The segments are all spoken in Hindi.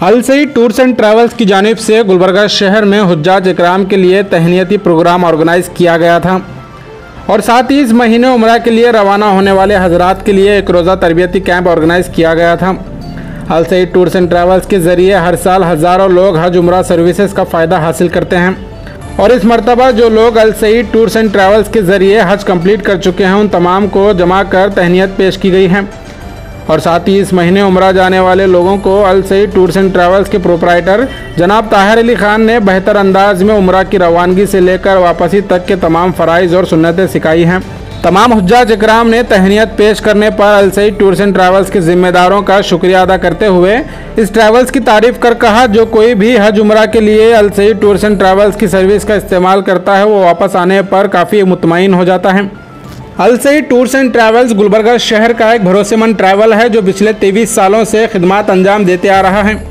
Al Saeed tours and travels की जानिब से गुलबर्गा शहर में हुज्जाज इकराम के लिए तहनीती प्रोग्राम ऑर्गेनाइज किया गया था और साथ ही इस महीने उम्रा के लिए रवाना होने वाले हजरात के लिए एक रोज़ा तरबियती कैंप ऑर्गेनाइज किया गया था। Al Saeed tours and travels के ज़रिए हर साल हज़ारों लोग हज उम्रा सर्विसेज का फ़ायदा हासिल करते हैं और इस मरतबा जो लोग Al Saeed tours and travels के ज़रिए हज कंप्लीट कर चुके हैं उन तमाम को जमा कर तहनीत पेश की गई है और साथ ही इस महीने उम्रा जाने वाले लोगों को Al Saeed tours and travels के प्रोपराइटर जनाब ताहिर अली खान ने बेहतर अंदाज में उम्रा की रवानगी से लेकर वापसी तक के तमाम फ़राइज़ और सुन्नतें सिखाई हैं। तमाम हुज्जाज इकराम ने तहनीत पेश करने पर Al Saeed tours and travels के ज़िम्मेदारों का शुक्रिया अदा करते हुए इस ट्रैवल्स की तारीफ़ कर कहा, जो कोई भी हज उम्रा के लिए Al Saeed tours and travels की सर्विस का इस्तेमाल करता है वो वापस आने पर काफ़ी मुतमईन हो जाता है। Al Saeed tours and travels Gulbarga शहर का एक भरोसेमंद ट्रैवल है जो पिछले 23 सालों से खिदमत अंजाम देते आ रहा है।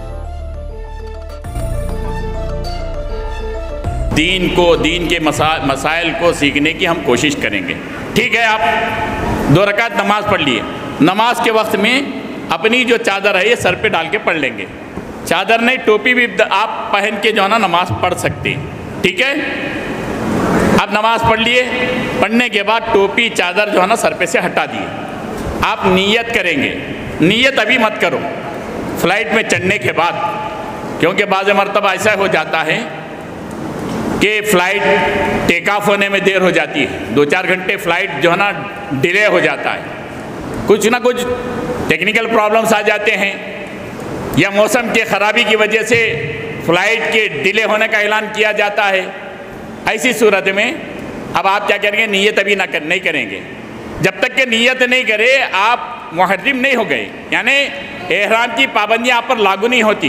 दीन के मसाइल को सीखने की हम कोशिश करेंगे। ठीक है, आप 2 रकात नमाज पढ़ लिए, नमाज के वक्त में अपनी जो चादर है ये सर पे डाल के पढ़ लेंगे। चादर नहीं, टोपी भी आप पहन के जो है ना नमाज पढ़ सकते हैं। ठीक है, अब नमाज पढ़ लिए, पढ़ने के बाद टोपी चादर जो है ना सर पे से हटा दिए। आप नीयत करेंगे, नीयत अभी मत करो, फ़्लाइट में चढ़ने के बाद, क्योंकि बाज़ मरतबा ऐसा हो जाता है कि फ़्लाइट टेक ऑफ होने में देर हो जाती है, 2-4 घंटे फ़्लाइट जो है ना डिले हो जाता है, कुछ ना कुछ टेक्निकल प्रॉब्लम्स आ जाते हैं या मौसम की ख़राबी की वजह से फ़्लाइट के डिले होने का ऐलान किया जाता है। ऐसी सूरत में अब आप क्या करेंगे, नीयत अभी नहीं करेंगे। जब तक कि नीयत नहीं करे आप मुहर्रिम नहीं हो गए, यानी एहराम की पाबंदियाँ आप पर लागू नहीं होती।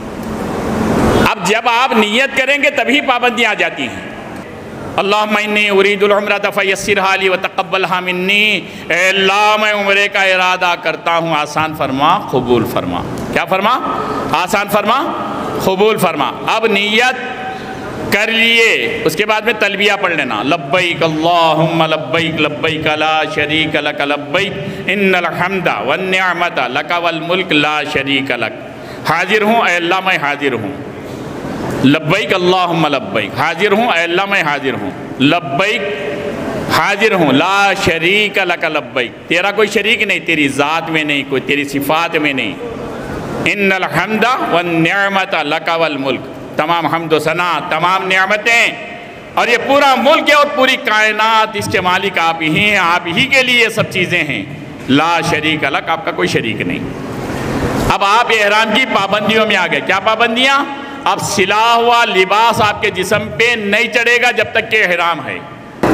अब जब आप नीयत करेंगे तभी पाबंदियाँ आ जाती हैं। अल्लाहुम्मा इन्नी उरीदुल उम्रता फयस्सिरहा ली व तक़ब्बलहा मिन्नी, अल्लाह मैं उम्रे का इरादा करता हूँ, आसान फरमा, कबूल फरमा। क्या फरमा? आसान फरमा, कबूल फरमा। अब नीयत कर लिए, उसके बाद में तलबिया पढ़ लेना, लब्बैक अल्लाहुम्मा लब्बैक लब्बैक ला शरीक लक लब्बैक इन्नल हम्दा वन निअमता लक वल मुल्क ला शरीक लक। हाजिर हूँ ऐ अल्लाह मैं हाजिर हूँ, लब्बैक अल्लाहुम्मा लब्बैक, हाजिर हूँ ऐ अल्लाह मैं हाजिर हूँ, लब्बैक हाजिर हूँ, ला शरीक लक लब्बैक, तेरा कोई शरीक नहीं, तेरी ज़ात में नहीं, कोई तेरी सिफ़ात में नहीं, इन्नल हम्दा वन निअमता लक वल मुल्क, तमाम हम्द व सना, तमाम नियामतें और ये पूरा मुल्क है और पूरी कायनात इसके मालिक आप ही हैं, आप ही के लिए ये सब चीज़ें हैं। ला शरीक लक, आपका कोई शरीक नहीं। अब आप एहराम की पाबंदियों में आ गए। क्या पाबंदियाँ? अब सिला हुआ लिबास आपके जिस्म पे नहीं चढ़ेगा जब तक कि एहराम है।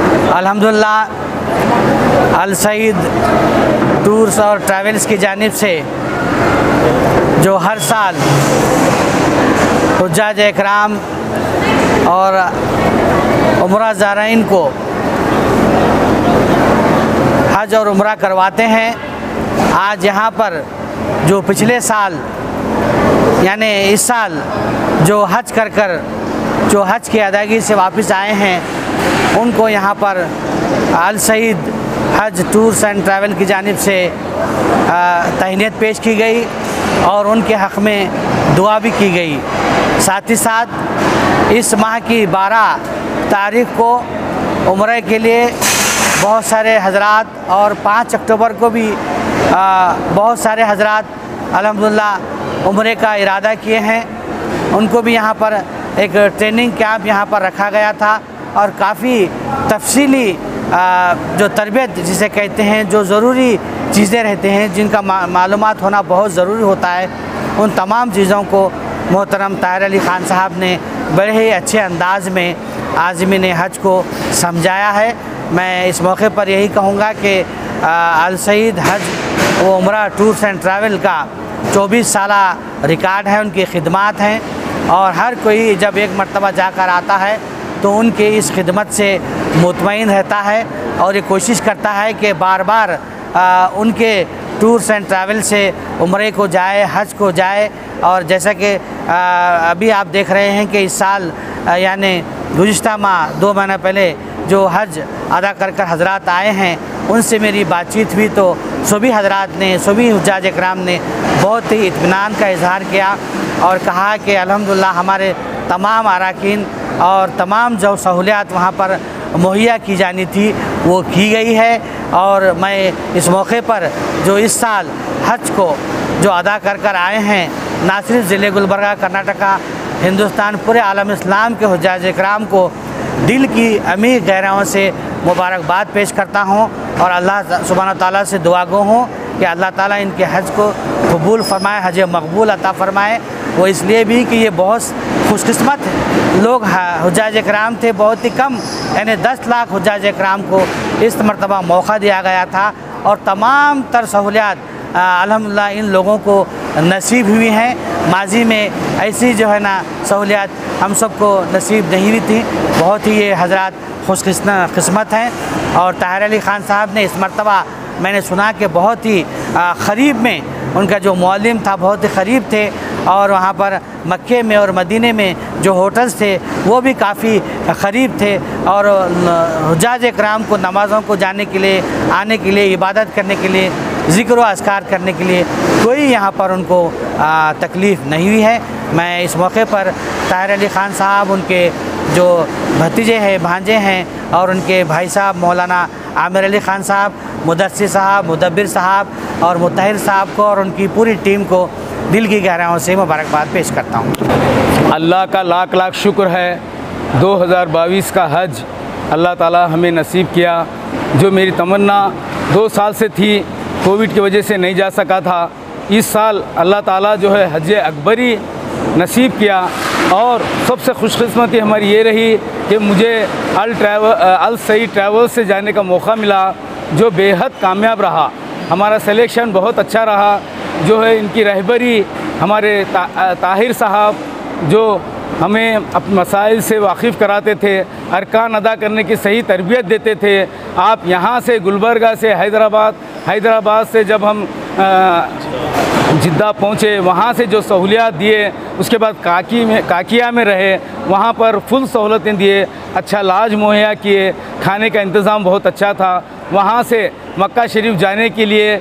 अल्हम्दुलिल्लाह अल सईद टूर्स और ट्रैवल्स की जानिब से जो हर साल हुज्जाज इकराम और उम्रा ज़ाराइन को हज और उम्रा करवाते हैं, आज यहाँ पर जो पिछले साल यानी इस साल जो हज कर जो हज की अदायगी से वापस आए हैं उनको यहाँ पर अल सईद हज टूर्स एंड ट्रैवल की जानिब से तहनीत पेश की गई और उनके हक़ में दुआ भी की गई। साथ ही साथ इस माह की 12 तारीख़ को उम्रे के लिए बहुत सारे हज़रात और 5 अक्टूबर को भी बहुत सारे हज़रात अल्हम्दुलिल्लाह उम्रे का इरादा किए हैं। उनको भी यहाँ पर एक ट्रेनिंग कैंप यहाँ पर रखा गया था और काफ़ी तफसीली जो तरबियत जिसे कहते हैं, जो ज़रूरी चीज़ें रहते हैं जिनका मालूमात होना बहुत ज़रूरी होता है, उन तमाम चीज़ों को मोहतरम ताहिर अली ख़ान साहब ने बड़े ही अच्छे अंदाज़ में आज़मीन हज को समझाया है। मैं इस मौके पर यही कहूँगा कि अल सईद हज व उम्रा टूर्स एंड ट्रैवल का 24 साला रिकॉर्ड है, उनकी खिदमत हैं और हर कोई जब एक मरतबा जाकर आता है तो उनके इस खिदमत से मुतमईन रहता है और ये कोशिश करता है कि बार बार उनके टूर्स एंड ट्रैवल से उम्रे को जाए, हज को जाए। और जैसा कि अभी आप देख रहे हैं कि इस साल यानी गुज़िश्ता माह 2 महीना पहले जो हज अदा कर हज़रात आए हैं उनसे मेरी बातचीत हुई तो सभी हजरात ने, सभी हुज्जाज इकराम ने बहुत ही इत्मीनान का इजहार किया और कहा कि अल्हम्दुलिल्लाह हमारे तमाम अराकीन और तमाम जो सहूलियात वहाँ पर मुहैया की जानी थी वो की गई है। और मैं इस मौके पर जो इस साल हज को जो अदा कर आए हैं, ना सिर्फ ज़िले गुलबर्गा, कर्नाटका, हिंदुस्तान, पूरे आलम इस्लाम के हुज्जाज इकराम को दिल की अमीर गहराइयों से मुबारकबाद पेश करता हूँ और अल्लाह सुब्हानहू व तआला से दुआ गो हूँ कि अल्लाह ताला इनके हज को कबूल फरमाए, हज मकबूल अता फ़रमाए। वो इसलिए भी कि ये बहुत खुशकिस्मत लोग हुज्जाज इकराम थे, बहुत ही कम, यानी 10 लाख हुज्जाज इकराम को इस मरतबा मौका दिया गया था और तमाम तर सहूलियात अल्हम्दुलिल्लाह इन लोगों को नसीब हुई हैं। माजी में ऐसी जो है ना सहूलियात हम सबको नसीब नहीं हुई थी। बहुत ही ये हजरात खुशकिस्मत हैं। और ताहिर अली ख़ान साहब ने इस मरतबा मैंने सुना कि बहुत ही क़रीब में उनका जो मुअल्लिम था बहुत ही क़रीब थे और वहाँ पर मक्के में और मदीने में जो होटल्स थे वो भी काफ़ी क़रीब थे और हुज्जाज इकराम को नमाज़ों को जाने के लिए, आने के लिए, इबादत करने के लिए, ज़िक्र व अस्कार करने के लिए कोई यहाँ पर उनको तकलीफ़ नहीं हुई है। मैं इस मौके पर ताहिर अली ख़ान साहब, उनके जो भतीजे हैं, भांजे हैं और उनके भाई साहब मौलाना आमिर अली ख़ान साहब, मुदस्सिर साहब, मुदब्बिर साहब और मुत्तहिर साहब को और उनकी पूरी टीम को दिल की गहराइयों से मुबारकबाद पेश करता हूँ। अल्लाह का लाख लाख शुक्र है, 2022 का हज अल्लाह ताला हमें नसीब किया। जो मेरी तमन्ना 2 साल से थी, कोविड की वजह से नहीं जा सका था, इस साल अल्लाह ताला जो है हज अकबरी नसीब किया। और सबसे खुशकिस्मती हमारी ये रही कि मुझे अल सईद ट्रैवल से जाने का मौका मिला, जो बेहद कामयाब रहा। हमारा सिलेक्शन बहुत अच्छा रहा। जो है इनकी रहबरी हमारे ताहिर साहब, जो हमें अपने मसाइल से वाकिफ़ कराते थे, अरकान अदा करने की सही तरबियत देते थे। आप यहाँ से गुलबर्गा से हैदराबाद से जब हम जिद्दा पहुँचे, वहाँ से जो सहूलियात दिए, उसके बाद काकिया में रहे, वहाँ पर फुल सहूलतें दिए, अच्छा इलाज मुहैया किए, खाने का इंतज़ाम बहुत अच्छा था। वहाँ से मक्का शरीफ जाने के लिए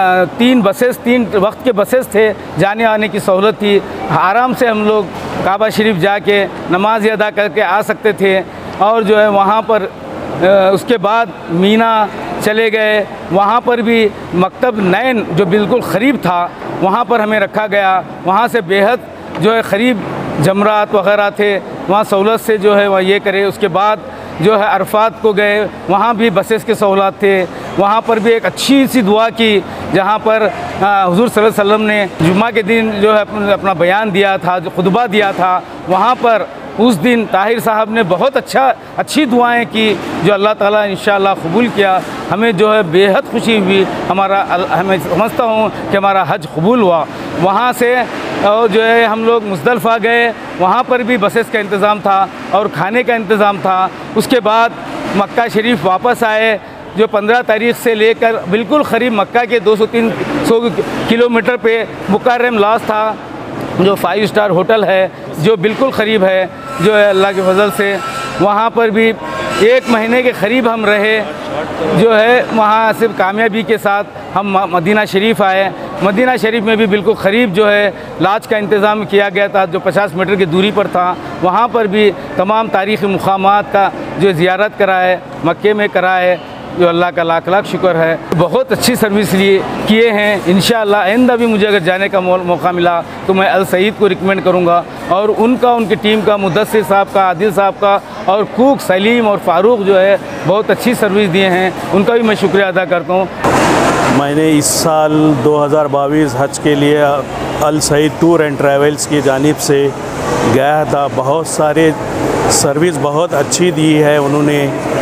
3 वक्त के बसेस थे, जाने आने की सहूलत थी। आराम से हम लोग काबा शरीफ जाके नमाज अदा करके आ सकते थे। और जो है वहाँ पर उसके बाद मीना चले गए, वहाँ पर भी मकतब नैन जो बिल्कुल क़रीब था वहाँ पर हमें रखा गया। वहाँ से बेहद जो है क़रीब जमरात वग़ैरह थे, वहाँ सहूलत से जो है वह ये करे। उसके बाद जो है अरफात को गए, वहाँ भी बसेस के सहूलत थे। वहाँ पर भी एक अच्छी सी दुआ की, जहाँ पर हुज़ूर सल्लल्लाहु अलैहि वसल्लम ने जुम्मा के दिन जो है अपना बयान दिया था, जो खुतबा दिया था, वहाँ पर उस दिन ताहिर साहब ने बहुत अच्छी दुआएं की, जो अल्लाह ताला इंशाअल्लाह कबूल किया। हमें जो है बेहद खुशी हुई। हमें समझता हूँ कि हमारा हज कबूल हुआ। वहाँ से और जो है हम लोग मुज़दलिफ़ा गए, वहाँ पर भी बसेस का इंतज़ाम था और खाने का इंतज़ाम था। उसके बाद मक्का शरीफ वापस आए, जो 15 तारीख़ से लेकर बिल्कुल क़रीब मक्का के 200-300 किलोमीटर पे मुकर्रम लॉज था, जो 5 स्टार होटल है, जो बिल्कुल क़रीब है, जो है अल्लाह के फजल से। वहाँ पर भी 1 महीने के क़रीब हम रहे। जो है वहाँ सिर्फ कामयाबी के साथ हम मदीना शरीफ आए। मदीना शरीफ में भी बिल्कुल क़रीब जो है लाज का इंतज़ाम किया गया था, जो 50 मीटर की दूरी पर था। वहाँ पर भी तमाम तारीख़ी मुक़ामात का जो ज़ियारत कराए, मक्के में कराए, जो अल्लाह का लाख लाख शुक्र है। बहुत अच्छी सर्विस किए हैं। इंशाअल्लाह आइंदा भी मुझे अगर जाने का मौका मिला तो मैं अल सईद को रिकमेंड करूँगा। और उनकी टीम का, मुदस्सिर साहब का, आदिल साहब का और कूक सलीम और फ़ारूक जो है बहुत अच्छी सर्विस दिए हैं, उनका भी मैं शुक्रिया अदा करता हूँ। मैंने इस साल 2022 हज के लिए Al Saeed tour and travels की जानिब से गया था। बहुत सारे सर्विस बहुत अच्छी दी है उन्होंने।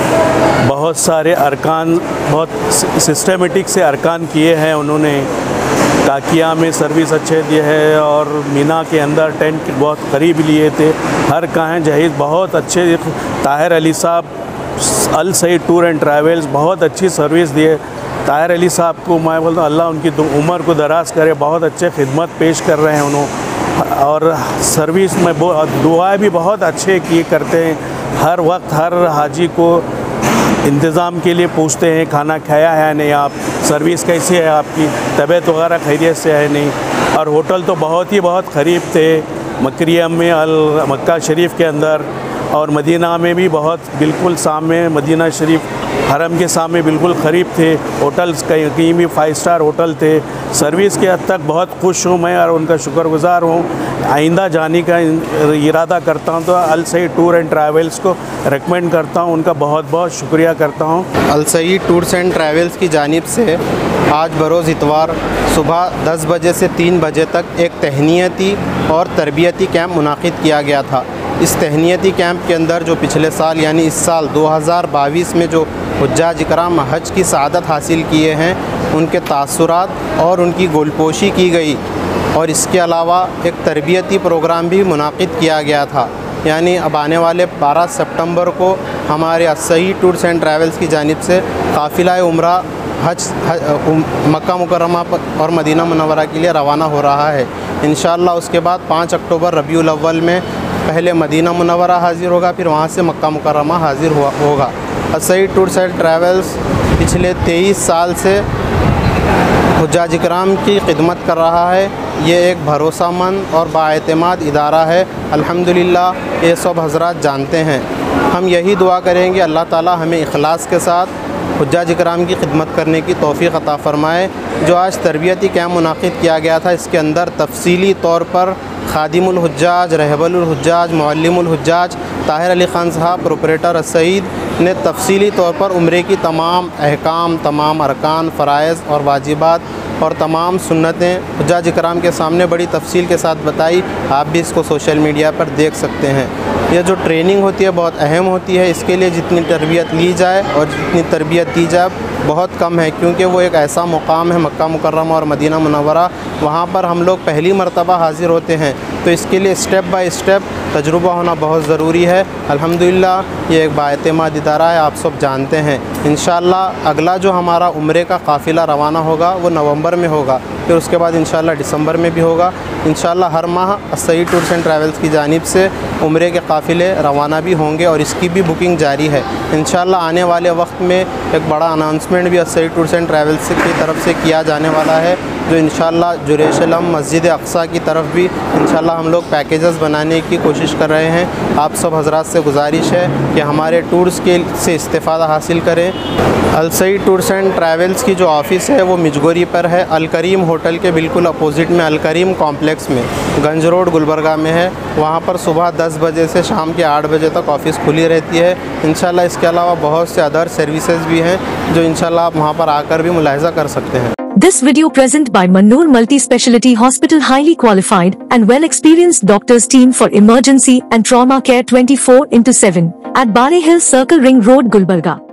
बहुत सारे अरकान, बहुत सिस्टमेटिक से अरकान किए हैं उन्होंने। काकिया में सर्विस अच्छे दिए है और मीना के अंदर टेंट बहुत करीब लिए थे। हर काहें जहीज़ बहुत अच्छे। ताहिर अली साहब Al Saeed tour and travels बहुत अच्छी सर्विस दिए। ताहिर अली साहब को मैं बोलता हूँ अल्लाह उनकी उम्र को दराज करे, बहुत अच्छे खिदमत पेश कर रहे हैं उन्होंने। और सर्विस में दुआएं भी बहुत अच्छे किए करते हैं। हर वक्त हर हाजी को इंतज़ाम के लिए पूछते हैं, खाना खाया है नहीं आप, सर्विस कैसी है आपकी, तबीयत वगैरह खैरियत से है नहीं। और होटल तो बहुत करीब थे, मकरियम में, अल मक्का शरीफ के अंदर, और मदीना में भी बहुत बिल्कुल सामने, मदीना शरीफ हरम के सामने बिल्कुल करीब थे। होटल्स कहीं भी 5 स्टार होटल थे। सर्विस के हद तक बहुत खुश हूँ मैं और उनका शुक्रगुज़ार हूँ। आइंदा जाने का इरादा करता हूँ तो Al Saeed tour and travels को रेकमेंड करता हूँ, उनका बहुत शुक्रिया करता हूँ। Al Saeed tours and travels की जानिब से आज बरोज़ इतवार सुबह 10 बजे से 3 बजे तक एक तहनीती और तरबियती कैंप मुनाकिद किया गया था। इस तहनीती कैंप के अंदर जो पिछले साल यानी इस साल 2022 में जो हुज्जाज इकराम हज की सआदत हासिल किए हैं, उनके तासुरात और उनकी गोलपोशी की गई। और इसके अलावा एक तरबियती प्रोग्राम भी मुनाकिद किया गया था। यानी अब आने वाले 12 सितंबर को हमारे Al Saeed tours and travels की जानिब से काफ़िला उम्रा मक्का मुकर्रमा और मदीना मुनव्वरा के लिए रवाना हो रहा है। इंशाअल्लाह उसके बाद 5 अक्टूबर रबीउल अव्वल में पहले मदीना मुनव्वरा हाज़िर होगा, फिर वहाँ से मक्का मुकर्रमा हाज़िर होगा। Al Saeed tours and travels पिछले 23 साल से हुज्जाज इकराम की खिदमत कर रहा है। ये एक भरोसामंद और बाएतमाद इदारा है। अल्हम्दुलिल्लाह ये सब हज़रात जानते हैं। हम यही दुआ करेंगे अल्लाह ताला हमें इखलास के साथ हुज्जाज इकराम की खिदमत करने की तौफ़ीक़ अता फ़रमाए। जो आज तरबियती कैंप मुनाकिद किया गया था, इसके अंदर तफसीली तौर पर खादिमुल हुज्जाज, रहबरुल हुज्जाज, मुअल्लिमुल हुज्जाज ताहिर अली ख़ान साहब प्रोपरेटर अल सईद ने तफसीली तौर पर उम्रे की तमाम अहकाम, तमाम अरकान, फ़राइज़ और वाजिबात और तमाम सुन्नतें हुज्जाज इकराम के सामने बड़ी तफसील के साथ बताई। आप भी इसको सोशल मीडिया पर देख सकते हैं। यह जो ट्रेनिंग होती है बहुत अहम होती है। इसके लिए जितनी तरबियत ली जाए और जितनी तरबियत दी जाए बहुत कम है, क्योंकि वो एक ऐसा मुकाम है मक्का मुकर्रमा और मदीना मुनव्वरा, वहाँ पर हम लोग पहली मरतबा हाज़िर होते हैं। तो इसके लिए स्टेप बाय स्टेप तजुर्बा होना बहुत ज़रूरी है। अल्हम्दुलिल्लाह ये एक बाएतमाद इदारा है, आप सब जानते हैं। इंशाअल्लाह अगला जो हमारा उम्रे का काफ़िला रवाना होगा वो नवंबर में होगा, फिर उसके बाद इंशाअल्लाह दिसंबर में भी होगा। इंशाअल्लाह हर माह Al Saeed tours and travels की जानिब से उम्रे के काफ़िले रवाना भी होंगे और इसकी भी बुकिंग जारी है। इंशाअल्लाह आने वाले वक्त में एक बड़ा अनाउंसमेंट भी Al Saeed tours and travels की तरफ से किया जाने वाला है, जो इंशाअल्लाह जेरूसलम मस्जिद अक्सा की तरफ भी इंशाअल्लाह हम लोग पैकेजेस बनाने की कोशिश कर रहे हैं। आप सब हज़रात से गुजारिश है कि हमारे टूर्स के से इस्तेफ़ादा हासिल करें। Al Saeed tours and travels की जो ऑफ़िस है वो मिजगोरी पर है, अल करीम होटल के बिल्कुल अपोजिट में, अल करीम कॉम्प्लेक्स में, गंज रोड गुलबर्गा में है। वहाँ पर सुबह 10 बजे से शाम के 8 बजे तक ऑफ़िस खुली रहती है इंशाअल्लाह। इसके अलावा बहुत से अदर सर्विसेज भी हैं जो इंशाअल्लाह आप वहाँ पर आकर भी मुलाहिज़ा कर सकते हैं। This video present by Mannoor Multi-Speciality Hospital, highly qualified and well-experienced doctors team for emergency and trauma care 24/7 at Bare Hill Circle Ring Road, Gulbarga.